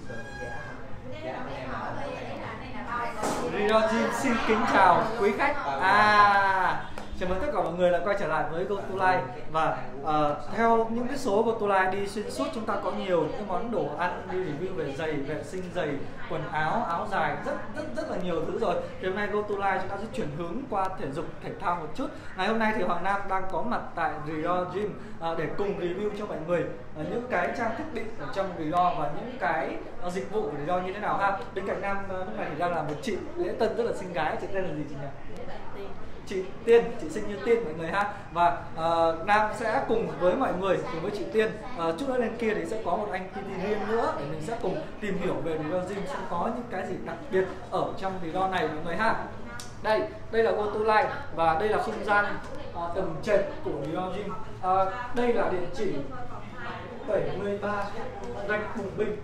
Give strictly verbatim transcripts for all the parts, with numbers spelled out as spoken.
Rio Gym xin kính chào quý khách. À, chào mừng tất cả mọi người đã quay trở lại với GoToLife. Và uh, theo những cái số GoToLife đi xuyên suốt, chúng ta có nhiều những cái món đồ ăn, đi review về giày, vệ sinh giày, quần áo, áo dài, rất rất rất là nhiều thứ rồi. Thì hôm nay GoToLife chúng ta sẽ chuyển hướng qua thể dục thể thao một chút. Ngày hôm nay thì Hoàng Nam đang có mặt tại Rio Gym uh, để cùng review cho mọi người uh, những cái trang thiết bị ở trong Rio và những cái uh, dịch vụ của Rio như thế nào ha. Bên cạnh Nam uh, lúc này thì đang là một chị lễ tân rất là xinh gái. Chị tên là gì chị nhỉ? Chị Tiên, chị xinh như Tiên mọi người ha. Và uh, Nam sẽ cùng với mọi người, cùng với chị Tiên, uh, chút nữa lên kia thì sẽ có một anh pê tê riêng nữa để mình sẽ cùng tìm hiểu về Rio Gym sẽ có những cái gì đặc biệt ở trong Rio này mọi người ha. Đây, đây là GoToLife và đây là không gian uh, tầng trệt của Rio Gym. Uh, đây là địa chỉ bảy mươi ba Rạch Bùng Binh.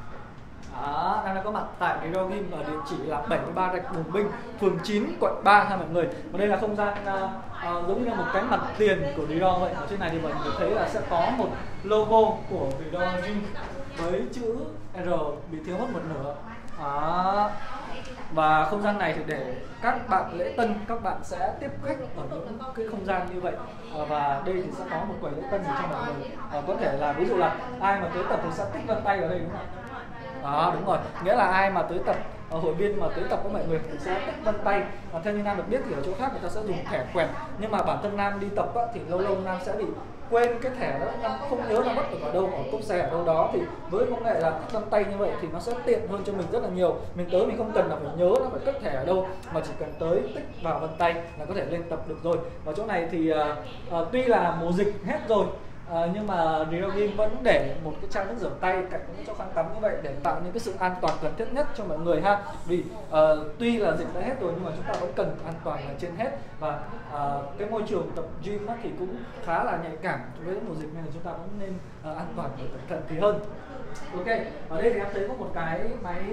Đó, đang có mặt tại Rio Gym ở địa chỉ là bảy mươi ba Rạch Bùng Binh, phường chín, quận ba ha mọi người. Và đây là không gian uh, uh, giống như là một cái mặt tiền của Rio vậy. Ở trên này thì mọi người thấy là sẽ có một logo của Rio Gym với chữ R bị thiếu mất một nửa. Đó. Và không gian này thì để các bạn lễ tân, các bạn sẽ tiếp khách ở những cái không gian như vậy. À, và đây thì sẽ có một quầy lễ tân cho mọi người. À, có thể là ví dụ là ai mà tới tập thì sẽ tích vân tay ở đây đúng không ạ? Đó, đúng rồi, nghĩa là ai mà tới tập, hội viên mà tới tập với mọi người thì sẽ tích vân tay. Và theo như Nam được biết thì ở chỗ khác người ta sẽ dùng thẻ quẹt, nhưng mà bản thân Nam đi tập á, thì lâu lâu Nam sẽ bị quên cái thẻ đó, Nam không nhớ nó mất ở đâu, ở cốp xe ở đâu đó. Thì với công nghệ là tích vân tay như vậy thì nó sẽ tiện hơn cho mình rất là nhiều. Mình tới mình không cần là phải nhớ nó phải cất thẻ ở đâu, mà chỉ cần tới tích vào vân tay là có thể lên tập được rồi. Và chỗ này thì uh, uh, tuy là mùa dịch hết rồi, À, nhưng mà Rio Gym vẫn để một cái chai nước rửa tay cạnh những chỗ khăn tắm như vậy để tạo những cái sự an toàn cần thiết nhất cho mọi người ha. Vì uh, tuy là dịch đã hết rồi nhưng mà chúng ta vẫn cần an toàn là trên hết. Và uh, cái môi trường tập gym thì cũng khá là nhạy cảm với mùa dịch nên là chúng ta vẫn nên uh, an toàn và cẩn thận thì hơn. Ok, ở đây thì em thấy có một cái máy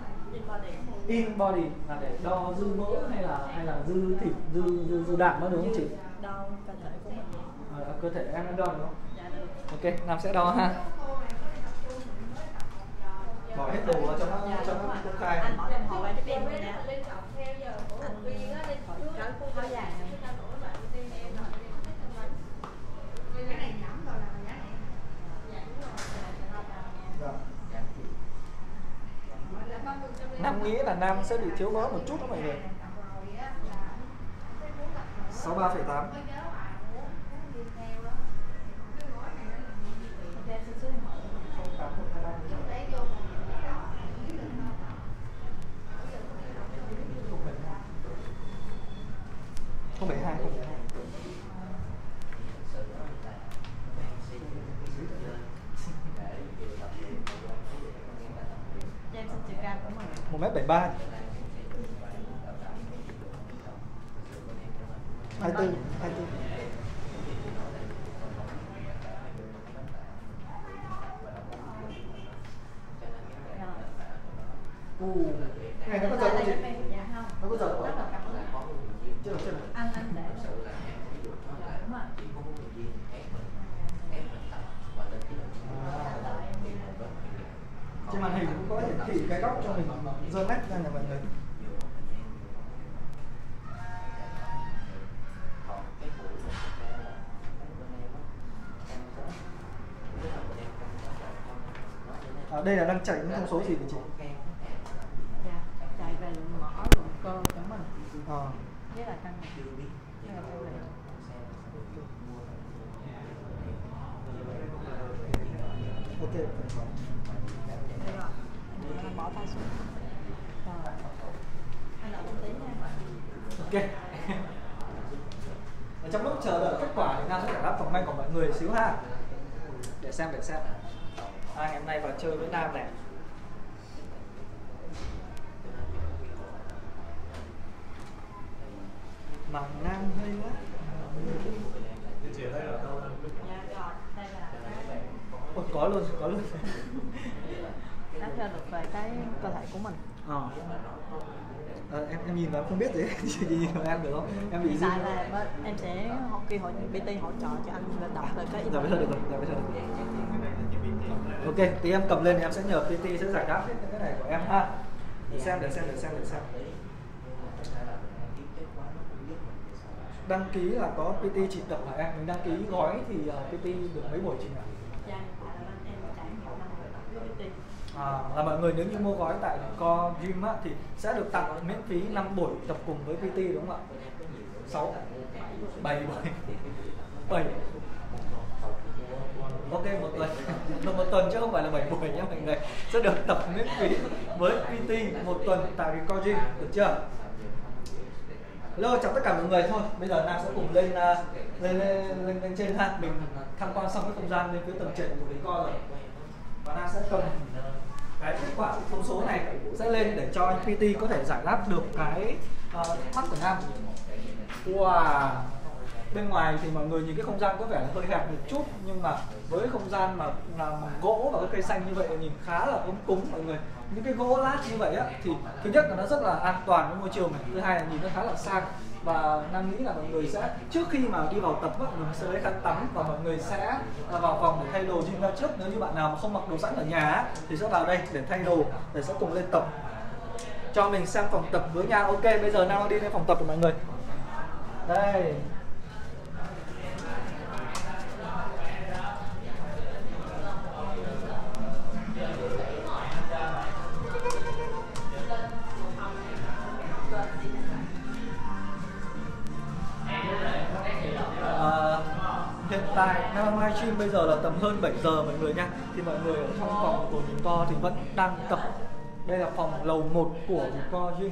in body là để đo dư mỡ hay là hay là dư thịt, dư dư, dư đạm đó đúng không chị? Đo cơ thể của mình. À, cơ thể em đang đo đúng không? Ok, Nam sẽ đo ha. Bỏ hết đồ vào cho nó cho nó công khai. Anh bỏ đồng hồ vào giúp em nha. Anh khỏi cái của áo dài này. Nam nghĩ là Nam sẽ bị thiếu mỡ một chút đó mọi người. sáu mươi ba phẩy tám. Không bảy hai, không bảy hai. Em xin chiều cao của mình. một mét bảy mươi ba. hai mươi tư, hai mươi tư. Ồ, này nó có giật không chị? Nó có giật không? Chưa được, chưa được. Anh anh để đúng rồi. Trên màn hình cũng có hiển thị cái góc cho mình giơ nét ra nhà mọi người. À, đây là đang chạy những thông số gì vậy chị? Dạ, chạy về lượng mỡ, lượng cơ của mình. À. Với là cân nặng. Ok. Được rồi. Anh bỏ tay xuống. Rồi. Anh đợi một tí nha. Ok. Ở trong lúc chờ đợi kết quả thì Nam sẽ giải đáp phòng may của mọi người xíu ha. Để xem để xem. À, ngày hôm nay vào chơi với Nam này. Mà Nam hay quá. Dạ rồi, đây là Ôi, có luôn, có luôn. nó cho được về cái cơ thể của mình. Ờ. À, em em nhìn vào không biết gì, chị nhìn vào em được không? Em bị Hiện gì? tại là bên, em sẽ kêu hội pê tê hỗ trợ cho anh đọc về cái. Dạ bây giờ được rồi, dạ bây giờ được rồi. Ok, tí em cầm lên thì em sẽ nhờ pê tê sẽ giải đáp hết cái này của em ha. Để xem, để xem, để xem, để xem. Đăng ký là có pê tê chỉ tập hả em? Mình đăng ký gói thì pê tê được mấy buổi chị nhỉ? À, là mọi người nếu như mua gói tại Co Gym á, thì sẽ được tặng miễn phí năm buổi tập cùng với pê tê đúng không ạ? sáu, bảy buổi, bảy. Ok, một tuần, một tuần chứ không phải là bảy buổi nhé mọi người. Sẽ được tập miễn phí với pê tê một tuần tại Co Gym, được chưa? Hello, chào tất cả mọi người thôi. Bây giờ Nam sẽ cùng lên uh, lên, lên lên lên trên ha. Mình tham quan xong cái không gian lên phía tầng trệt của cái Co rồi. Và Nam sẽ cầm cái kết quả thông số này sẽ lên để cho anh pê tê có thể giải đáp được cái uh, thắc mắc của Nam. Wow. Bên ngoài thì mọi người nhìn cái không gian có vẻ là hơi hẹp một chút, nhưng mà với không gian mà làm gỗ và cái cây xanh như vậy nhìn khá là ấm cúng mọi người. Những cái gỗ lát như vậy á thì thứ nhất là nó rất là an toàn với môi trường này, thứ hai là nhìn nó khá là sang. Và Nam nghĩ là mọi người sẽ trước khi mà đi vào tập á, mình sẽ lấy khăn tắm và mọi người sẽ vào phòng để thay đồ gym ra trước. Nếu như bạn nào mà không mặc đồ sẵn ở nhà á, thì sẽ vào đây để thay đồ để sẽ cùng lên tập. Cho mình xem phòng tập với nhau. Ok, bây giờ Nam đi lên phòng tập rồi mọi người. Đây. Hiện tại Nam livestream bây giờ là tầm hơn bảy giờ mọi người nha. Thì mọi người ở trong phòng của mình Co thì vẫn đang tập. Đây là phòng lầu một của mình Co Gym.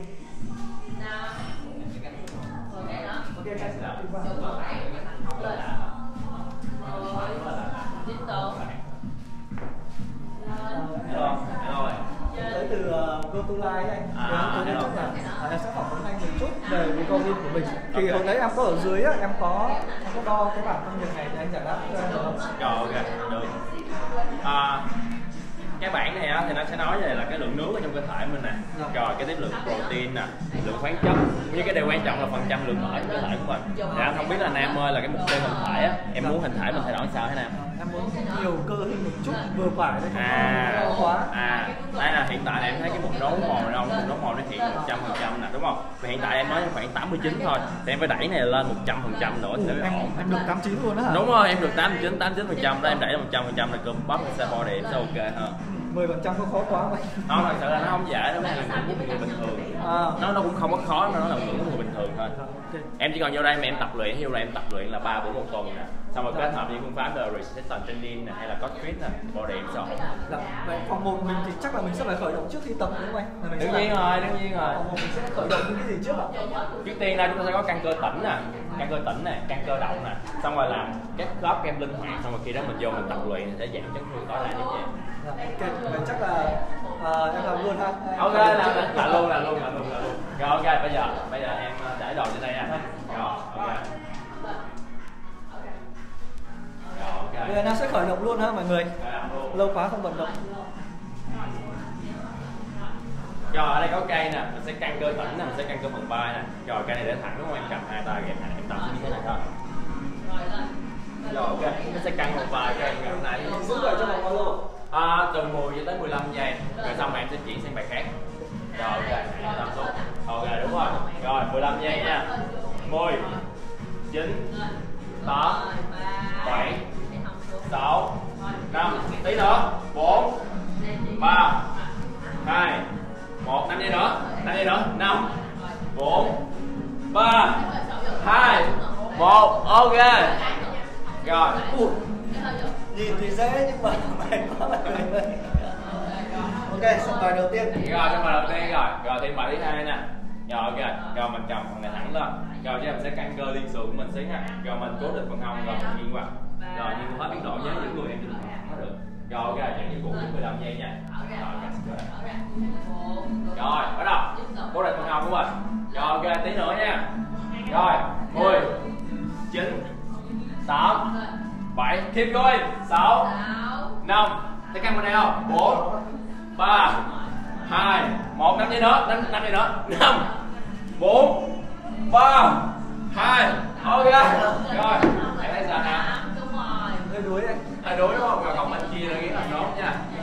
Tới từ uh, Go To Live ấy, à, tôi nói chung là uh, em sẽ phỏng vấn anh một chút về cái co gym của mình. Thì hồi nãy em có ở dưới á, em có em có đo cái bảng thân nhiệt này để anh giải đáp cho em được không? Rồi, ok, được. À, cái bảng này á thì nó sẽ nói về là cái lượng nước ở trong cơ thể mình nè, dạ. Rồi cái tiếp lượng protein nè, lượng khoáng chất, như cái điều quan trọng là phần trăm lượng mỡ trong cơ thể của mình. Dạ, không biết là Nam ơi là cái mục tiêu hình thể á, em muốn hình thể mình thay đổi sao thế Nam? Em muốn nhiều cơ hơn một chút, vừa phải đấy, không à, quá. À, đây là hiện tại em thấy cái mục nấu màu này không? Mục nấu màu nó hiện một trăm phần trăm nè, đúng không? Và hiện tại em nói khoảng tám mươi chín thôi, thì em phải đẩy này lên một trăm phần trăm nữa thì em, ổn. Em được tám mươi chín luôn đó hả? Đúng rồi, em được tám mươi chín, tám mươi chín phần trăm đó, em đẩy lên một trăm phần trăm là cơm bắp sẽ body em sẽ ok hơn. mười phần trăm có khó quá không? Nó thật sự là nó không dễ, nó là ngưỡng của người bình thường. À. Nó nó cũng không có khó, nó là ngưỡng của người bình thường thôi. Okay. Em chỉ còn vô đây mà em tập luyện, ví dụ là em tập luyện là ba buổi một tuần nè, xong rồi kết hợp với phương pháp là resistance training nè, hay là coach fit nè, body em sẽ ổn. Dạ. Vậy phòng một mình thì chắc là mình sẽ phải khởi động trước khi tập đúng không anh? Đương nhiên rồi, đương nhiên rồi. Phòng một mình sẽ khởi động những cái gì trước ạ? Trước tiên là chúng ta sẽ có căng cơ tĩnh nè, căng cơ tĩnh nè, căng cơ động nè, xong rồi làm các khớp em linh hoạt, xong rồi khi đó mình vô mình tập luyện thì sẽ giảm chấn thương tối đa như vậy. Dạ, ok, vậy chắc là uh, em làm luôn ha. Em ok, là, là, là luôn, là luôn, là luôn, là luôn. Rồi ok, bây giờ, bây giờ em để đồ trên đây nha. Rồi, ok. Rồi, ok. Bây giờ nó sẽ khởi động luôn ha mọi người. Lâu quá không vận động. Rồi ở đây có cây nè, mình sẽ căng cơ tĩnh nè, mình sẽ căng cơ phần vai nè. Rồi cây này để thẳng đúng không? Em cầm hai tay ghép thẳng, em tập như thế này thôi. Rồi ok, nó sẽ căng một vài cây ngày hôm nay. Giữ vậy cho vòng bao lâu? À, từ mười cho tới mười lăm giây. Rồi xong rồi em sẽ chuyển sang bài khác. Rồi ok, em tập xuống. Ok đúng rồi. Rồi mười lăm giây nha. mười, chín, tám, bảy, sáu, năm, tí nữa, bốn, ba, hai, một, năm giây nữa, năm giây nữa, năm, bốn, ba, hai, một, ok. Rồi. Ủa, nhìn thì dễ nhưng mà mệt quá mọi người. Ok, xong bài đầu tiên. Rồi, xong bài đầu tiên rồi. Rồi thêm bài thứ hai nè. Rồi ok, rồi mình cầm phần này thẳng lên. Rồi chứ mình sẽ căng cơ liên sườn của mình xíu ha. Rồi mình cố định phần hông rồi mình nghiêng qua. Rồi nhưng mà hết biến độ nhớ những người em chỉ thẳng nó được. Rồi ok, những cái cũ mười lăm giây nha. Rồi ok. Rồi, bắt đầu. Cố định phần hông của mình. Rồi ok, tí nữa nha. Rồi, mười, chín, tám, bảy, keep going, sáu, năm, thấy căng bên đây không? bốn, ba, hai, một, năm giây nữa, năm, năm giây nữa, năm, bốn, ba, hai, ok, rồi, em thấy sao nào? Hơi đuối anh. À, đuối đúng không? Rồi không mình chia ra cái làm nốt nha.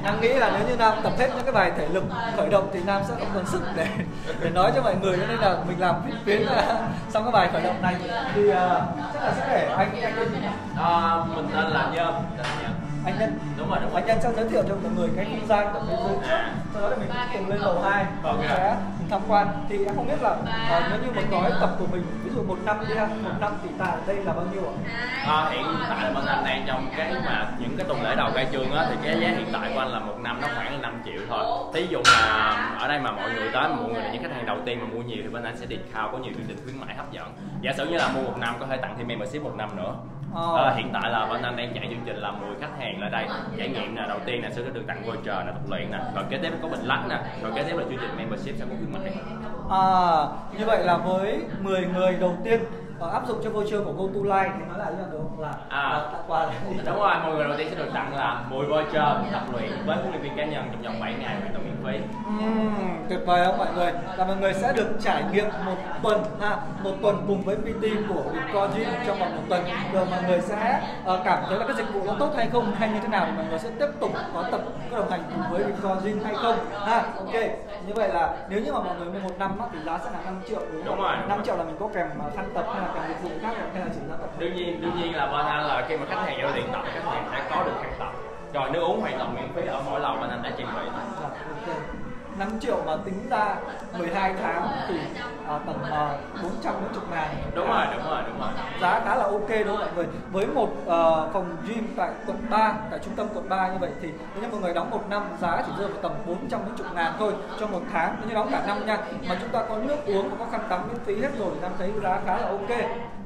Nam nghĩ là nếu như Nam tập hết những cái bài thể lực khởi động thì Nam sẽ không còn sức để để nói cho mọi người, cho nên là mình làm phiên phiến xong cái bài khởi động này thì uh, chắc là sẽ để anh anh tên gì nhỉ? À, mình tên là Nhân. Tên là Nhân. Anh Nhân. Đúng rồi, đúng rồi. Anh Nhân sẽ giới thiệu cho mọi người cái không gian ở bên dưới trước, sau đó thì mình cùng lên lầu hai Okay. sẽ cùng tham quan. Thì em không biết là uh, nếu như một gói tập của mình ví dụ một năm đi ha, một năm thì tại đây là bao nhiêu ạ? À, hiện tại là bên anh đang trong cái mà những cái tuần lễ đầu khai trương á, thì cái giá hiện tại của anh là một năm nó khoảng là năm triệu thôi. Thí dụ mà ở đây mà mọi người tới, mọi người là những khách hàng đầu tiên mà mua nhiều thì bên anh sẽ discount, có nhiều chương trình khuyến mãi hấp dẫn. Giả sử như là mua một năm có thể tặng thêm membership một năm nữa. Oh. À, hiện tại là bên anh đang chạy chương trình là mười khách hàng lại đây trải nghiệm nè, đầu tiên là sẽ được tặng voucher nè, tập luyện nè, rồi kế tiếp có bình lắc nè, rồi kế tiếp là chương trình membership sẽ có khuyến mãi. À, như vậy là với mười người đầu tiên uh, áp dụng cho voucher của GoToLive thì nó là như là được là À, tặng quà là gì? đúng rồi, mọi người đầu tiên sẽ được tặng là mười voucher tập luyện với huấn luyện viên cá nhân trong vòng bảy ngày hoàn toàn miễn phí. Uhm, tuyệt vời không mọi người? Là mọi người sẽ được trải nghiệm một tuần ha, một tuần cùng với pê tê của Vincom Gym trong vòng một tuần, rồi mọi người sẽ uh, cảm thấy là cái dịch vụ nó tốt hay không, hay như thế nào thì mọi người sẽ tiếp tục có tập có đồng hành cùng với Vincom Gym hay không ha. Ok, như vậy là nếu như mà mọi người mua một năm á, thì giá sẽ là năm triệu đúng không? Đúng rồi, đúng năm rồi. triệu là mình có kèm uh, khăn tập hay là kèm dịch vụ khác hay là chỉ là tập? Đương nhiên, đương nhiên là bên anh là khi mà khách hàng giao tiền tập, khách hàng sẽ có được khăn tập. Rồi nước uống hoàn toàn miễn phí ở mỗi lầu bên anh đã trang bị. Dạ, ok. năm triệu mà tính ra mười hai tháng thì à, tầm à, bốn trăm bốn mươi ngàn. Đúng rồi, đúng rồi, đúng rồi. Giá khá là ok đúng không mọi người? Với một uh, phòng gym tại quận ba, tại trung tâm quận ba như vậy thì nếu như mọi người đóng một năm giá chỉ rơi vào tầm bốn trăm bốn mươi ngàn thôi cho một tháng, nếu như đóng cả năm nha. Mà chúng ta có nước uống và có khăn tắm miễn phí hết rồi thì em thấy giá khá là ok.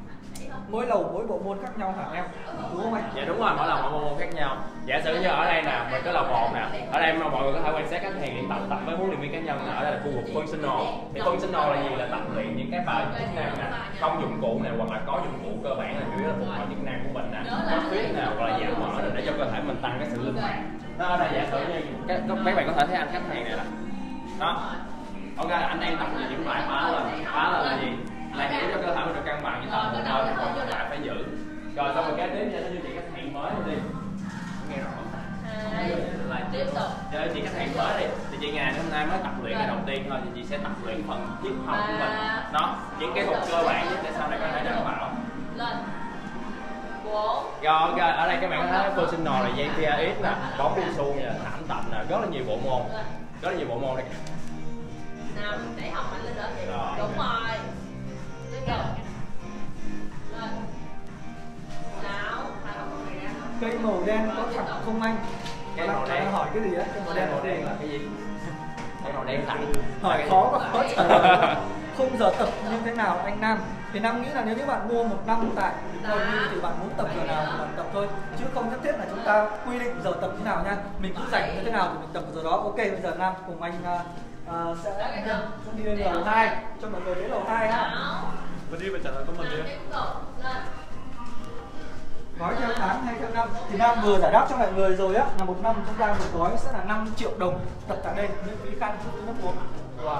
Mỗi lầu mỗi bộ môn khác nhau hả em? Đúng không anh? Dạ đúng rồi, mỗi lầu mỗi bộ môn khác nhau. Giả sử như ở đây nè, mình có lầu một nè, ở đây mà mọi người có thể quan sát khách hàng luyện tập tập với huấn luyện viên cá nhân nè, ở đây là khu vực functional. Thì functional là gì? Là tập luyện những cái bài chức năng nè, không dụng cụ nè, hoặc là có dụng cụ cơ bản là chủ yếu là phục hồi chức năng của mình nè, có tuyết nè, hoặc là giảm mỡ để cho cơ thể mình tăng cái sự linh hoạt. Đó, ở đây giả sử như cái, mấy bạn có thể thấy anh khách hàng này nè, đó, ok, anh đang tập những bài phá lên, phá lên là gì? Là hiểu cho cơ thể mình được cân bằng, như tập một hơi thì còn lại phải giữ. Rồi xong rồi cái tiếp theo như chị khách hàng mới đi, nghe rõ tiếp tục cho chị khách hàng mới đi thì chị ngày hôm nay mới tập luyện ngày đầu tiên thôi thì chị sẽ tập luyện phần chiếc hông của mình, nó những cái thuật cơ bản nhất để sau này có thể đảm bảo lên. Rồi ok, ở đây các bạn có thấy functional là dây pê a ét nè, bóng đu su nè, thảm tập nè, rất là nhiều bộ môn, rất là nhiều bộ môn đây. Nào để học mạnh lên nữa. Đúng rồi. Tiếp tục. Lên. Nào, Cây màu đen có thẳng không anh? Cây màu đen hỏi cái gì á? Cây màu đen màu đen là cái gì? Cây màu đen thẳng. Hỏi khó quá khó trả lời. Khung giờ tập như thế nào anh Nam? Thì Nam nghĩ là nếu như bạn mua một năm tại Vincom Gym thì bạn muốn tập giờ nào thì bạn tập thôi, chứ không nhất thiết là chúng ta quy định giờ tập như nào nha. Mình cứ rảnh như thế nào thì mình tập giờ đó. Ok, bây giờ Nam cùng anh uh, sẽ, sẽ đi lên lầu hai cho mọi người đến lầu hai ha. Mình đi mình trả lời của mình đi. Gói theo tháng hay theo năm thì Nam vừa giải đáp cho mọi người rồi á, là một năm chúng ta một gói sẽ là năm triệu đồng tập tại đây, miễn phí khăn nước uống. Wow.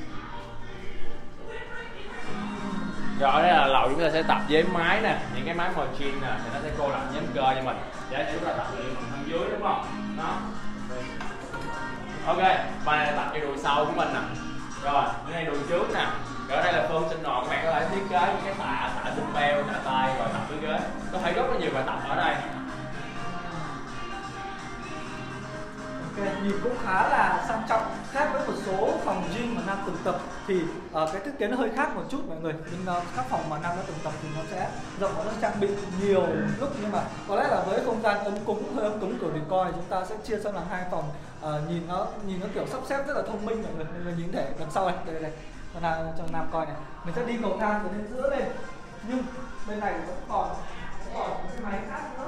Rồi ở đây là lầu chúng ta sẽ tập với máy nè, những cái máy machine nè thì nó sẽ cô lập nhóm cơ cho mình để chúng ta tập luyện phần thân dưới đúng không? Đó. Ok, bài này là tập cho đùi sau của mình nè. Rồi, cái này đùi trước nè. Rồi ở đây là functional, các bạn có thể thiết kế những cái tạ, tạ dumbbell, tạ tay rồi tập với ghế. Có thể rất là nhiều bài tập ở đây. Ok, nhìn cũng khá là sang trọng, khác với một số phòng gym mà Nam từng tập thì uh, cái thiết kế nó hơi khác một chút mọi người. Nhưng uh, các phòng mà Nam đã từng tập thì nó sẽ rộng và nó trang bị nhiều lúc, nhưng mà có lẽ là với không gian ấm cúng, hơi ấm cúng của Vincom thì chúng ta sẽ chia sang làm hai phòng, uh, nhìn nó nhìn nó kiểu sắp xếp rất là thông minh mọi người. Mọi người nhìn thể đằng sau này, đây đây, cho Nam cho Nam coi này. Mình sẽ đi cầu thang từ bên giữa lên, nhưng bên này vẫn còn vẫn còn một cái máy khác nữa.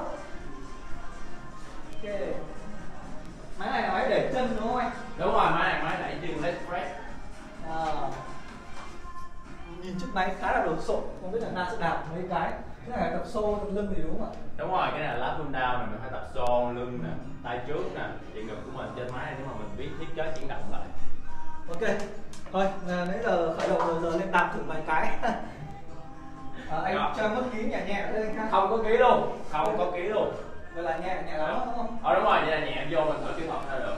Ok. Máy này là máy để chân đúng không anh? Đúng rồi, máy này máy đẩy chân leg press. À, nhìn chiếc máy khá là đồ sộ, không biết là Na sẽ đạp mấy cái. Cái này là tập xô, tập lưng thì đúng không ạ? Đúng rồi, cái này là lat pull down này, mình phải tập xô, lưng nè, tay trước nè, chuyện ngực của mình trên máy này nếu mà mình biết thiết kế chuyển động lại. Ok, thôi, nãy giờ khởi động rồi, giờ lên đạp thử vài cái. À, anh Đó. cho em mất ký nhẹ nhẹ lên anh ha. Không có ký luôn, không có ký luôn. Vậy là nhẹ nhẹ lắm đúng không? Ờ đúng rồi, vậy là nhẹ vô mình thử kỹ thuật ra được.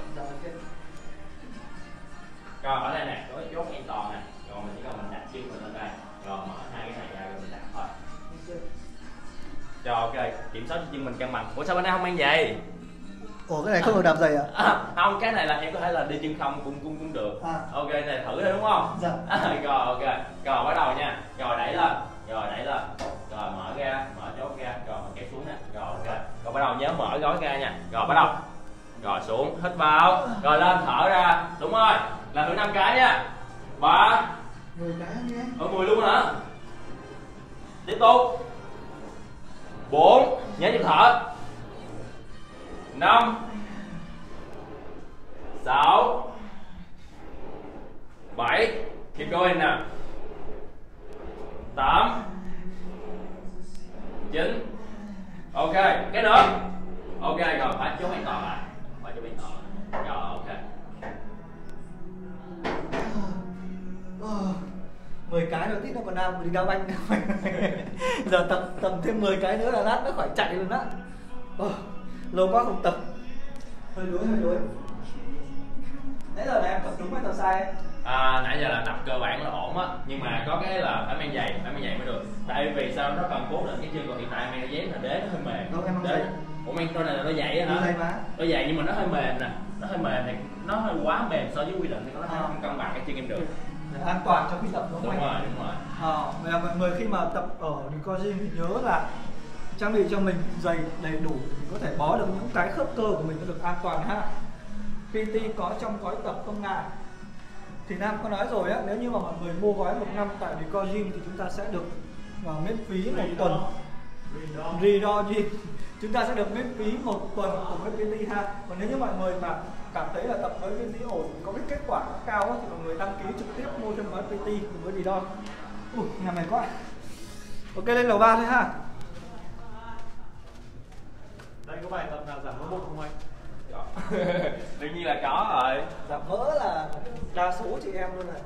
kiểm soát cho chân mình cân bằng. Ủa sao bên đây không mang giày? Ủa cái này không được đạp giày à? À, không, cái này là em có thể là đi chân không cũng cũng cũng được. À. Ok, này thử thôi đúng không? Dạ. À, rồi ok, rồi bắt đầu nha. Rồi đẩy lên, rồi đẩy lên, rồi mở ra, mở chốt ra, rồi kéo xuống nè. Rồi ok, rồi bắt đầu nhớ mở gói ra nha. Rồi bắt đầu, rồi xuống, hít vào, rồi lên thở ra, đúng rồi. Làm thử năm cái nha. Ba, mười cái nha. ở mười luôn hả? Tiếp tục. Bốn, nhớ nhịp thở. Năm, sáu, bảy, keep going nè. Tám, chín, ok, cái nữa. Ok rồi, phải chốt an toàn lại, phải chốt an toàn. Rồi ok. mười cái rồi tít nó còn đang đi đá banh. Giờ tập tập thêm mười cái nữa là lát nó khỏi chạy luôn á. Lâu quá không tập. Hơi đuối hơi đuối. Nãy giờ này em tập đúng hay tập sai? À, nãy giờ là tập cơ bản là ổn á, nhưng mà có cái là phải mang giày, phải mang giày mới được. Tại vì sao nó cần cố định cái chân, còn hiện tại mang dép là đế nó hơi mềm. Đâu em không đế. giày. Ủa mang đôi này là đôi giày á hả? Đôi giày nhưng mà nó hơi mềm nè, nó hơi mềm này, nó hơi quá mềm so với quy định thì nó à. Không cân bằng cái chân em được. Để an toàn cho khi tập đúng không? Đúng rồi, đúng rồi. Ờ, vậy là mọi người khi mà tập ở Recall Gym thì nhớ là trang bị cho mình giày đầy đủ để mình có thể bó được những cái khớp cơ của mình nó được an toàn ha. pê tê có trong gói tập không ngại. Thì Nam có nói rồi á, nếu như mà mọi người mua gói một năm tại Recall Gym thì chúng ta sẽ được uh, miễn phí một tuần. Recall Gym chúng ta sẽ được miễn phí một tuần cùng với pê tê ha. Còn nếu như mọi người mà cảm thấy là tập với pê tê ổn, có cái kết quả nó cao á, thì mọi người đăng ký trực tiếp mua thêm gói pê tê cùng với Recall. Ui, nhà mày quá. Ok, lên lầu ba thôi ha. Đây có bài tập nào giảm mỡ bụng không anh? Đương nhiên là có rồi. Giảm mỡ là đa số chị em luôn này.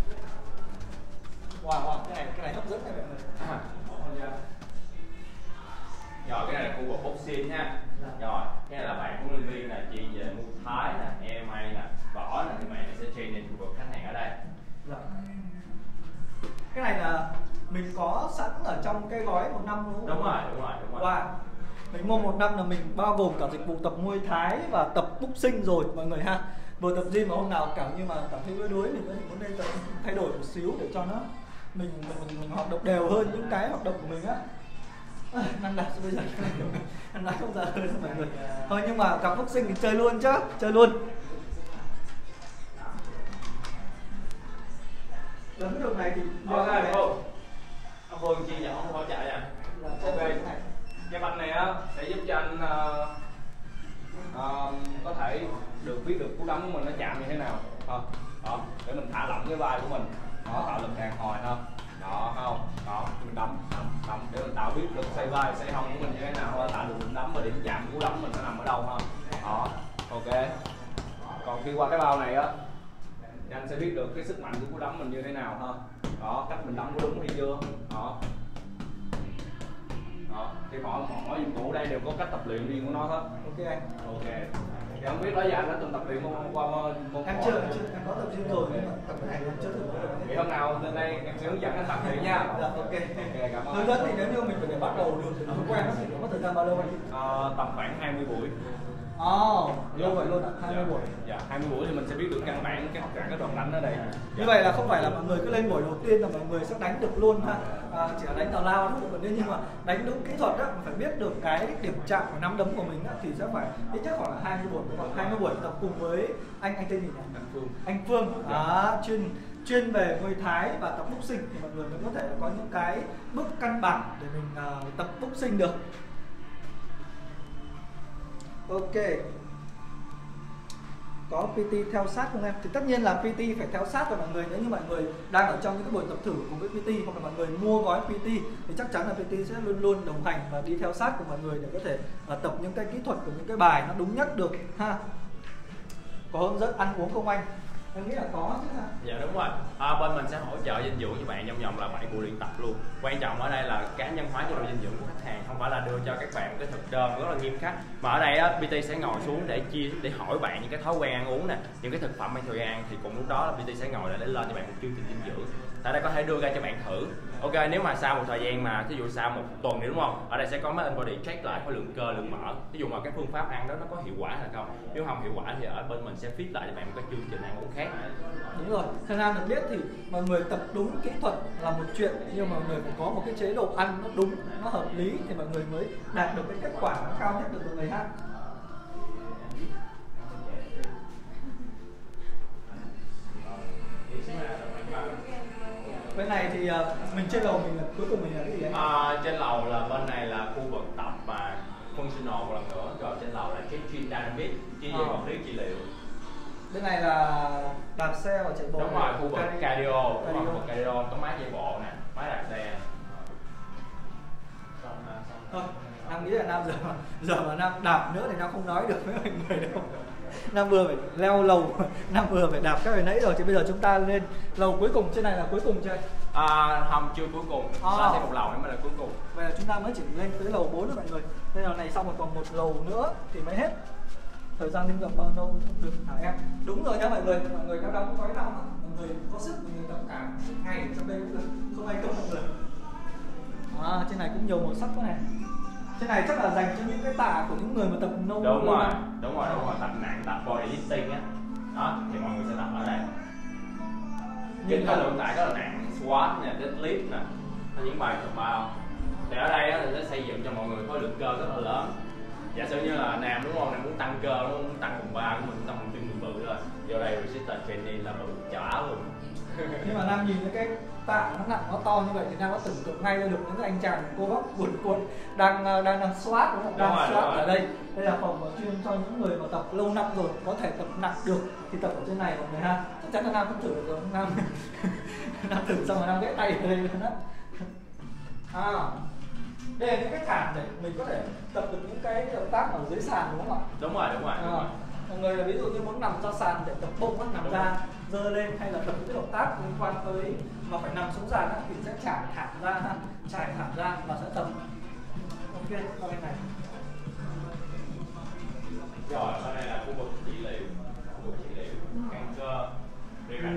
Wow, wow, cái này cái này hấp dẫn này mọi người. Rồi cái này là khu vực boxing ha. Rồi cái này là bạn của nhân viên là chuyên về Muay Thái nè, em em a nè, võ nè, thì bạn sẽ training khu vực khách hàng ở đây. Dạ. Cái này là mình có sẵn ở trong cái gói một năm luôn. Đúng rồi, đúng rồi, đúng rồi. Wow. Mình mua một năm là mình bao gồm cả dịch vụ tập Muay Thái và tập boxing rồi mọi người ha. Vừa tập gym mà hôm nào cảm như mà cảm thấy đuối đuối mình muốn nên tập thay đổi một xíu để cho nó mình mình, mình, mình hoạt động đều hơn những cái hoạt động của mình á. À, năng đạt bây giờ năng đạt không ra hơn mọi người. Thôi nhưng mà cặp boxing thì chơi luôn chứ, chơi luôn. Đến đường này thì ok Phương, ông Phương chi nhận hỗ trợ nha. Ok, cái banh này á sẽ giúp cho anh uh, uh, có thể được biết được cú đấm của mình nó chạm như thế nào. Đó, đó để mình thả lỏng cái vai của mình, đó tạo lực đàn hồi ha. Đó không, đó mình đấm, đấm, đấm để mình tạo biết được xoay vai, xoay hông của mình như thế nào, tạo được điểm đấm và điểm chạm cú đấm mình nó nằm ở đâu ha. Đó, ok. Còn khi qua cái bao này á, thì anh sẽ biết được cái sức mạnh của cú đấm mình như thế nào ha. Đó, cách mình đấm có đúng hay chưa. Đó. Đó, thì mọi mọi dụng cụ đây đều có cách tập luyện riêng của nó hết. Ok anh. Ok. Thì không biết đó giờ anh đã từng tập luyện môn qua môn môn Em chưa, em chưa, em có tập gym rồi nhưng mà tập cái này em chưa thử. Thì hôm nào lên đây em sẽ hướng dẫn anh tập luyện nha. Dạ, ok. Ok, cảm ơn. Hướng dẫn thì nếu như mình phải để bắt đầu được thì nó quen nó thì có thời gian bao lâu anh? Ờ, tầm khoảng hai mươi buổi. Ồ, oh, lâu vậy luôn ạ, hai mươi buổi. Dạ, hai mươi buổi thì mình sẽ biết được căn bản các cả các đoạn đánh ở đây. Như vậy là không phải là mọi người cứ lên buổi đầu tiên là mọi người sẽ đánh được luôn ha. À, chỉ là đánh tào lao thôi, còn nhưng mà đánh đúng kỹ thuật á, phải biết được cái điểm chạm của nắm đấm của mình á, thì sẽ phải ít nhất khoảng là hai mươi buổi, khoảng hai mươi buổi tập cùng với anh anh tên gì nhỉ? Anh Phương. Anh Phương. À, chuyên chuyên về Muay Thái và tập boxing thì mọi người mới có thể có những cái bước căn bản để mình uh, tập boxing được. Ok. Có pê tê theo sát không em? Thì tất nhiên là pê tê phải theo sát với mọi người. Nếu như mọi người đang ở trong những cái buổi tập thử cùng với pê tê hoặc là mọi người mua gói pê tê thì chắc chắn là pê tê sẽ luôn luôn đồng hành và đi theo sát của mọi người để có thể uh, tập những cái kỹ thuật của những cái bài nó đúng nhất được ha. Có hướng dẫn ăn uống không anh? Em nghĩ là có chứ ha. Dạ đúng rồi. À, bên mình sẽ hỗ trợ dinh dưỡng cho bạn trong vòng là bảy buổi luyện tập luôn. Quan trọng ở đây là cá nhân hóa chế độ dinh dưỡng của khách hàng, không phải là đưa cho các bạn một cái thực đơn rất là nghiêm khắc. Mà ở đây á, pê tê sẽ ngồi xuống để chia để hỏi bạn những cái thói quen ăn uống nè, những cái thực phẩm bạn thường ăn, thì cùng lúc đó là pê tê sẽ ngồi lại để lên cho bạn một chương trình dinh dưỡng. Tại đây có thể đưa ra cho bạn thử. Ok, nếu mà sau một thời gian mà ví dụ sau một tuần nữa đúng không, ở đây sẽ có mấy anh body check lại khối lượng cơ, lượng mỡ, ví dụ mà cái phương pháp ăn đó nó có hiệu quả hay không. Nếu không hiệu quả thì ở bên mình sẽ fit lại cho bạn một cái chương trình ăn uống khác. Đúng rồi, theo Nam được biết thì mọi người tập đúng kỹ thuật là một chuyện, nhưng mà mọi người phải có một cái chế độ ăn nó đúng, nó hợp lý thì mọi người mới đạt được cái kết quả nó cao nhất được mọi người ha. Bên này thì uh, mình trên lầu mình là cuối cùng mình là cái gì đấy? À, trên lầu là bên này là khu vực tập và functional một lần nữa, rồi trên lầu là cái gym dynamic, chuyên về vật lý trị liệu. Bên này là đạp xe và chạy bộ. Đúng rồi, khu vực cardio, cardio. Đúng cardio. rồi, khu vực cardio có máy chạy bộ nè, máy đạp xe. Thôi, Nam nghĩ là Nam giờ mà giờ mà Nam đạp nữa thì Nam không nói được với mọi người đâu. Nam vừa phải leo lầu, Nam vừa phải đạp các hồi nãy rồi, thì bây giờ chúng ta lên lầu cuối cùng. Trên này là cuối cùng chưa? À, không, chưa cuối cùng, à. Lên thêm một lầu nữa mới là cuối cùng. Vậy là chúng ta mới chỉ lên tới lầu bốn thôi mọi người. Đây là này xong rồi còn một lầu nữa thì mới hết. Thời gian linh động bao lâu được hả em? Đúng rồi nha mọi người, mọi người cao đóng có cái nào mọi người có sức mọi người tập cả ngày ở trong đây cũng được, không ai công mọi người. À, trên này cũng nhiều màu sắc quá này. Trên này chắc là dành cho những cái tạ của những người mà tập nâu. Đúng rồi, đúng rồi, đúng rồi, tập nặng, tập body lifting á. Đó, thì mọi người sẽ tập ở đây. Những cái lượng tải rất là nặng, squat nè, deadlift nè, những bài tập bao. Thì ở đây á, thì sẽ xây dựng cho mọi người khối lượng cơ rất là lớn. Giả sử như là Nam đúng không, Nam muốn tăng cơ, muốn tăng vùng ba của mình, tăng vùng chân bự rồi. Vô đây resistance training là bự chả luôn. Nhưng mà Nam nhìn những cái tạ nó nặng nó to như vậy thì Nam có tưởng tượng ngay ra được những cái anh chàng cô bác cuộn cuộn đang đang đang squat đúng không? Đang đúng squat rồi, ở đây. Đây là phòng chuyên cho những người mà tập lâu năm rồi có thể tập nặng được thì tập ở trên này mọi người ha. Chắc chắn là Nam cũng thử được rồi, Nam Nam thử xong rồi Nam vẽ tay ở đây luôn đó. À, đây là những cái thảm để mình có thể tập được những cái động tác ở dưới sàn đúng không ạ? Đúng rồi, đúng rồi. Đúng à, rồi. Mọi người là ví dụ như muốn nằm ra sàn để tập bụng á, nằm ra dơ lên hay là tập những cái động tác liên quan tới mà phải nằm xuống sàn á, thì sẽ trải thảm ra ha, trải thảm ra và sẽ tập. Ok, qua bên này. Rồi, bên này là khu vực trị liệu, khu vực trị liệu, căng cơ, điều đặc.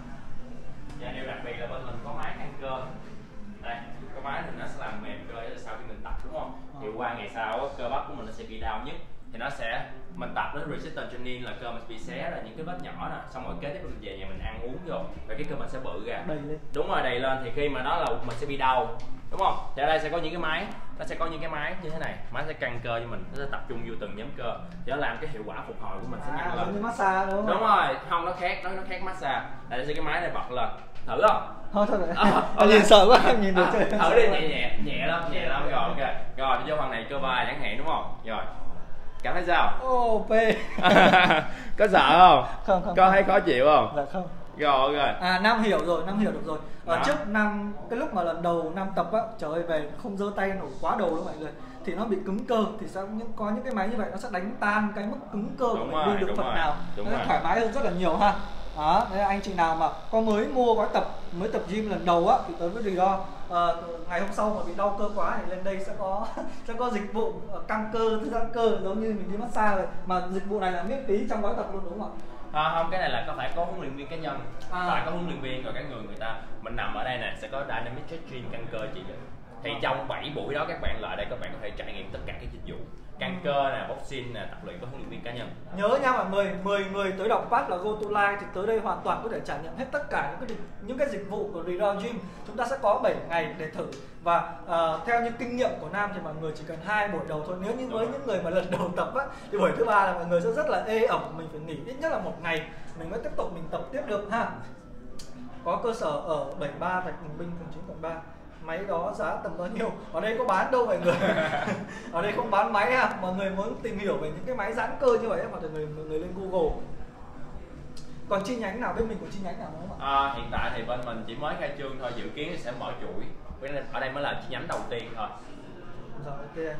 Và điều đặc biệt là bên mình có máy căng cơ. Đây, cái máy thì nó sẽ làm mềm cơ để sau khi mình tập đúng không? Thì qua ngày sau cơ bắp của mình nó sẽ bị đau nhất. Thì nó sẽ mình tập đến resistance training là cơ mình bị xé ra những cái vết nhỏ nè, xong rồi kế tiếp mình về nhà mình ăn uống vô và cái cơ mình sẽ bự ra. Đầy lên. Đúng rồi, đầy lên thì khi mà nó là mình sẽ bị đau. Đúng không? Thì ở đây sẽ có những cái máy, nó sẽ có những cái máy như thế này, máy sẽ căng cơ cho mình, nó sẽ tập trung vô từng nhóm cơ để nó làm cái hiệu quả phục hồi của mình sẽ À, nhanh lên. giống như massage đúng không? Đúng rồi, không nó khác, nó nó khác massage. Đây sẽ cái máy này bật lên, thử không? Thôi thôi À, okay. Nhìn sợ quá em nhìn được chơi. À, thử đi, nhẹ nhẹ, nhẹ lắm, nhẹ lắm rồi, ok. Rồi, vô phần này cơ vai chẳng hạn đúng không? Rồi. Cảm thấy sao? Ô, oh, phê. Có sợ không? Không, không. Có thấy khó chịu không? Dạ không. Rồi, ok. À, Nam hiểu rồi, Nam hiểu được rồi. Ở Đó. trước Nam, cái lúc mà lần đầu Nam tập á, trời ơi về không giơ tay nổi quá đầu đâu mọi người. Thì nó bị cứng cơ, thì sẽ những có những cái máy như vậy nó sẽ đánh tan cái mức cứng cơ của Đúng mình rồi, đi được đúng phần rồi, nào. đúng Nó rồi. thoải mái hơn rất là nhiều ha. Đó, đấy là anh chị nào mà có mới mua gói tập, mới tập gym lần đầu á thì tới với Rì Đo. À, ngày hôm sau mà bị đau cơ quá thì lên đây sẽ có sẽ có dịch vụ căng cơ, thư giãn cơ giống như mình đi massage rồi. Mà dịch vụ này là miễn phí trong gói tập luôn đúng không ạ? À, không, cái này là có phải có huấn luyện viên cá nhân. À. Phải có huấn luyện viên rồi các người người ta mình nằm ở đây nè sẽ có dynamic stretching căng cơ trị liệu. Thì trong bảy buổi đó các bạn lại đây các bạn có thể trải nghiệm tất cả các dịch vụ căng cơ nè, boxing nè, tập luyện có huấn luyện viên cá nhân. Nhớ nha mọi người, mười người tới đọc pass là Go to Life thì tới đây hoàn toàn có thể trải nghiệm hết tất cả những cái những cái dịch vụ của Rì Đo Gym. Chúng ta sẽ có bảy ngày để thử và uh, theo như kinh nghiệm của Nam thì mọi người chỉ cần hai buổi đầu thôi. Nếu như với những người mà lần đầu tập á thì buổi thứ ba là mọi người sẽ rất là ê ẩm, mình phải nghỉ ít nhất là một ngày mình mới tiếp tục mình tập tiếp được ha. Có cơ sở ở bảy mươi ba Bạch Bình Minh, phường chín quận ba. Máy đó giá tầm bao nhiêu? Ở đây có bán đâu mọi người. Ở đây không bán máy ha. Mọi người muốn tìm hiểu về những cái máy giãn cơ như vậy mọi người mọi người lên Google. Còn chi nhánh nào, bên mình có chi nhánh nào không ạ? À, hiện tại thì bên mình chỉ mới khai trương thôi, dự kiến thì sẽ mở chuỗi. Ở đây mới là chi nhánh đầu tiên thôi. Rồi ok.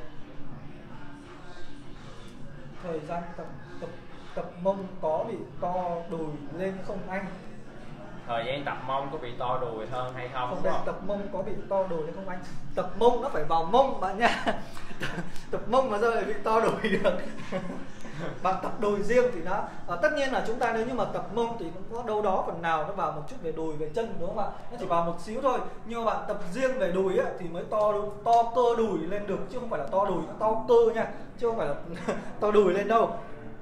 Thời gian tập tập tập mông có bị to đùi lên không anh? Thời gian tập mông có bị to đùi hơn hay không? Không, đây, tập mông có bị to đùi lên không anh? Tập mông nó phải vào mông bạn nha. Tập mông mà sao lại bị to đùi được? bằng tập đùi riêng thì nó à, tất nhiên là chúng ta nếu như mà tập mông thì cũng có đâu đó phần nào nó vào một chút về đùi về chân, đúng không ạ? Nó chỉ vào một xíu thôi, nhưng mà bạn tập riêng về đùi ấy, thì mới to to cơ đùi lên được, chứ không phải là to đùi, to cơ nha, chứ không phải là to đùi lên đâu.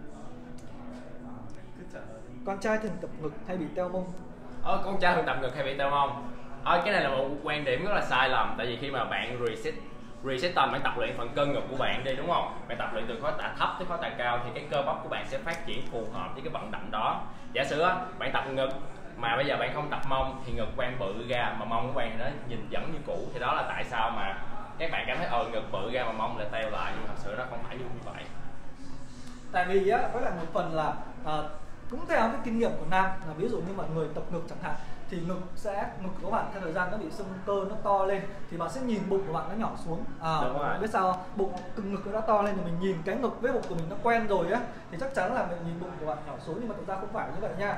Con trai thường tập ngực hay bị teo mông? Ờ, con trai thường tập ngực hay bị teo mông? Ờ, cái này là một quan điểm rất là sai lầm. Tại vì khi mà bạn reset reset tâm, bạn tập luyện phần cơ ngực của bạn đi, đúng không? Bạn tập luyện từ khối tạ thấp tới khối tạ cao thì cái cơ bắp của bạn sẽ phát triển phù hợp với cái vận động đó. Giả sử á, bạn tập ngực mà bây giờ bạn không tập mông thì ngực bạn bự ra mà mông của bạn nó nhìn vẫn như cũ, thì đó là tại sao mà các bạn cảm thấy ờ ngực bự ra mà mông lại teo lại, nhưng thật sự nó không phải như vậy. Tại vì á, với lại một phần là à, cũng theo cái kinh nghiệm của nam là ví dụ như mọi người tập ngực chẳng hạn thì ngực sẽ ngực của bạn theo thời gian nó bị sưng cơ, nó to lên thì bạn sẽ nhìn bụng của bạn nó nhỏ xuống. À, đúng rồi. biết sao bụng cưng ngực nó to lên thì mình nhìn cái ngực với bụng của mình nó quen rồi á thì chắc chắn là mình nhìn bụng của bạn nhỏ xuống, nhưng mà thực ra không phải như vậy nha.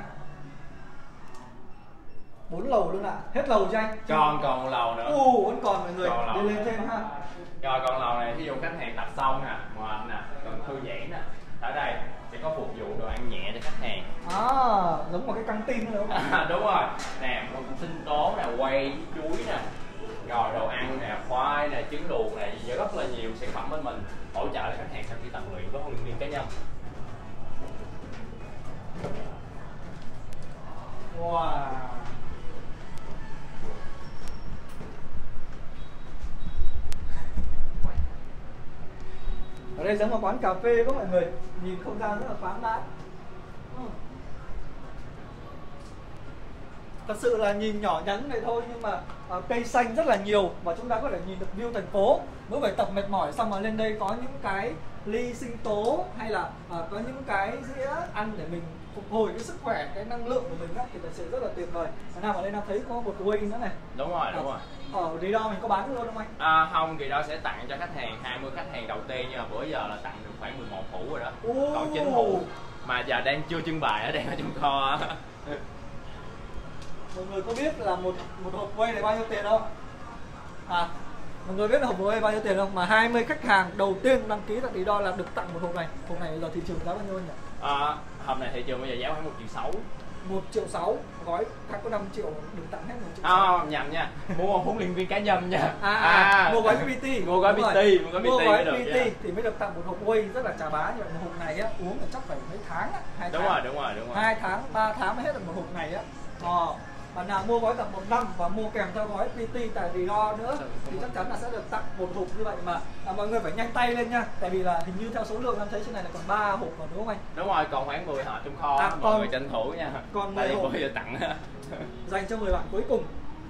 Bốn lầu luôn ạ, à. Hết lầu cho anh. Còn còn một lầu nữa. Ồ, vẫn còn mọi người, còn đi lên thêm ha. Rồi còn lầu này, ví dụ khách hàng tập xong nè, mệt nè, cần thư giãn nè, ở đây sẽ có phục vụ đồ ăn nhẹ cho khách hàng. À, giống một cái căng tin nữa đúng không? À, đúng rồi. Nè, sinh tố nè, quay, chuối nè, rồi đồ ăn nè, khoai nè, trứng luộc nè, rất là nhiều sản phẩm bên mình hỗ trợ cho khách hàng sau khi tập luyện với huấn luyện viên cá nhân. Wow. Ở đây giống một quán cà phê có mọi người, nhìn không gian rất là thoáng mát. Thật sự là nhìn nhỏ nhắn này thôi nhưng mà uh, cây xanh rất là nhiều và chúng ta có thể nhìn được view thành phố. Mỗi buổi tập mệt mỏi xong mà lên đây có những cái ly sinh tố hay là uh, có những cái dĩa ăn để mình phục hồi cái sức khỏe, cái năng lượng của mình á, thì thật sự rất là tuyệt vời. Và nào ở đây nào thấy có một whey nữa này. Đúng rồi, đúng rồi. Ở Rì Đo mình có bán luôn không anh? À, không, Rì Đo sẽ tặng cho khách hàng hai mươi khách hàng đầu tiên, nhưng mà bữa giờ là tặng được khoảng mười một hũ rồi đó. Ô. Còn chín hũ mà giờ đang chưa trưng bày, ở đang ở trong kho. Mọi người có biết là một một hộp whey này bao nhiêu tiền không? À, mọi người biết là hộp whey bao nhiêu tiền không? Mà hai mươi khách hàng đầu tiên đăng ký tại Rì Đo là được tặng một hộp này. Hộp này giờ thị trường giá bao nhiêu anh nhỉ? À, hộp này thị trường bây giờ giá khoảng một triệu sáu. một triệu sáu, gói khác có năm triệu được tặng hết một triệu. À, nhầm nha. Mua huấn luyện viên cá nhân nha. À, à, à mua gói pê tê. Mua gói pê tê, mua gói mua pê tê, gói được, pê tê yeah. thì mới được tặng một hộp whey rất là chà bá. Như vậy một hộp này á uống là chắc phải mấy tháng á, hai đúng tháng. rồi, đúng rồi, đúng rồi. hai tháng, ba tháng mới hết được một hộp này á. Ờ. Bạn nào mua gói tầm một năm và mua kèm theo gói pê tê tại Rì Đo nữa thì chắc chắn là sẽ được tặng một hộp như vậy, mà à, mọi người phải nhanh tay lên nha, tại vì là hình như theo số lượng em thấy trên này là còn ba hộp còn, đúng không anh? Đúng rồi, còn khoảng mười hộp trong kho, à, mọi còn, người tranh thủ nha. Còn tại vì hộp bữa giờ tặng dành cho mười bạn cuối cùng.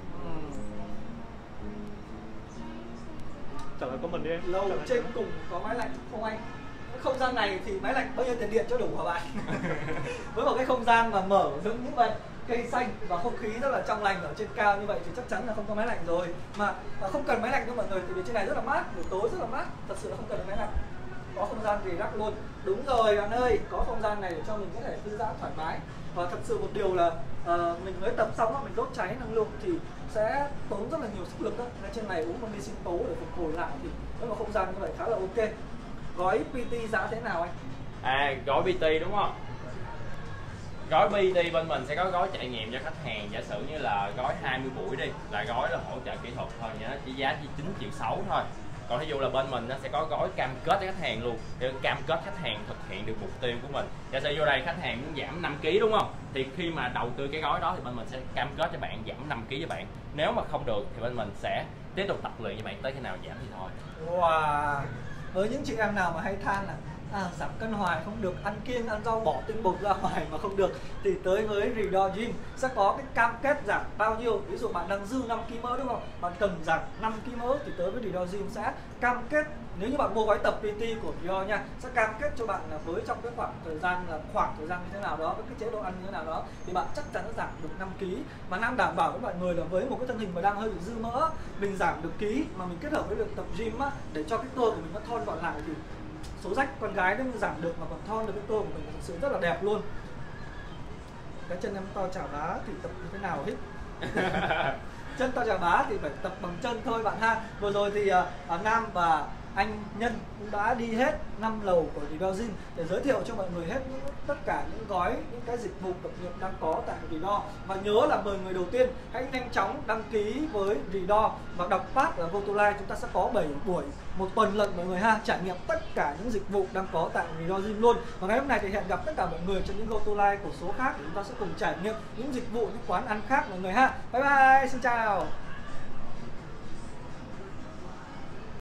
Trả lời có mình đi em. Lầu trên cùng có máy lạnh không anh? Cái không gian này thì máy lạnh bao nhiêu tiền điện cho đủ hả bạn? Với một cái không gian mà mở rộng như vậy, cây xanh và không khí rất là trong lành ở trên cao như vậy thì chắc chắn là không có máy lạnh rồi. Mà không cần máy lạnh đâu mọi người, vì trên này rất là mát, buổi tối rất là mát, thật sự là không cần máy lạnh. Có không gian relax luôn. Đúng rồi bạn ơi, có không gian này để cho mình có thể thư giãn thoải mái. Và thật sự một điều là uh, mình mới tập xong mình đốt cháy năng lượng thì sẽ tốn rất là nhiều sức lực đó. Nên trên này uống một ly sinh tố để phục hồi lại thì nếu mà không gian như vậy khá là ok. Gói pê tê giá thế nào anh? À, gói pê tê đúng không? Gói pê tê bên mình sẽ có gói trải nghiệm cho khách hàng. Giả sử như là gói hai mươi buổi đi, là gói là hỗ trợ kỹ thuật thôi nhá, chỉ giá chỉ chín triệu sáu thôi. Còn ví dụ là bên mình nó sẽ có gói cam kết cho khách hàng luôn, để cam kết khách hàng thực hiện được mục tiêu của mình. Giả sử vô đây khách hàng muốn giảm năm ký đúng không? Thì khi mà đầu tư cái gói đó thì bên mình sẽ cam kết cho bạn giảm năm ký cho bạn. Nếu mà không được thì bên mình sẽ tiếp tục tập luyện cho bạn tới khi nào giảm thì thôi. Wow. Với những chị em nào mà hay than là à, giảm cân hoài không được, ăn kiêng ăn rau bỏ tinh bột ra ngoài mà không được, thì tới với Rì Đo Gym sẽ có cái cam kết giảm bao nhiêu. Ví dụ bạn đang dư năm ki lô gam mỡ đúng không, bạn cần giảm năm ki lô gam mỡ thì tới với Rì Đo Gym sẽ cam kết, nếu như bạn mua gói tập pê tê của Rì Đo nha, sẽ cam kết cho bạn là với trong cái khoảng thời gian là khoảng thời gian như thế nào đó, với cái chế độ ăn như thế nào đó thì bạn chắc chắn sẽ giảm được năm ký. Mà Nam đảm bảo với mọi người là với một cái thân hình mà đang hơi bị dư mỡ, mình giảm được ký mà mình kết hợp với việc tập gym á, để cho cái cơ của mình nó thon gọn lại thì số rách con gái nếu giảm được mà còn thon được cái cơ của mình thực sự rất là đẹp luôn. Cái chân em to chà bá thì tập như thế nào hết? Chân to chà bá thì phải tập bằng chân thôi bạn ha. Vừa rồi thì uh, Nam và anh Nhân cũng đã đi hết năm lầu của Redor Gym để giới thiệu cho mọi người hết những, tất cả những gói, những cái dịch vụ cập nhật đang có tại Redor. Và nhớ là mười người đầu tiên hãy nhanh chóng đăng ký với Redor và đọc pass là Go to Life. Chúng ta sẽ có bảy buổi một tuần lận mọi người ha, trải nghiệm tất cả những dịch vụ đang có tại Redor Gym luôn. Và ngày hôm nay thì hẹn gặp tất cả mọi người trong những Go to Life của số khác để chúng ta sẽ cùng trải nghiệm những dịch vụ, những quán ăn khác mọi người ha. Bye bye, xin chào.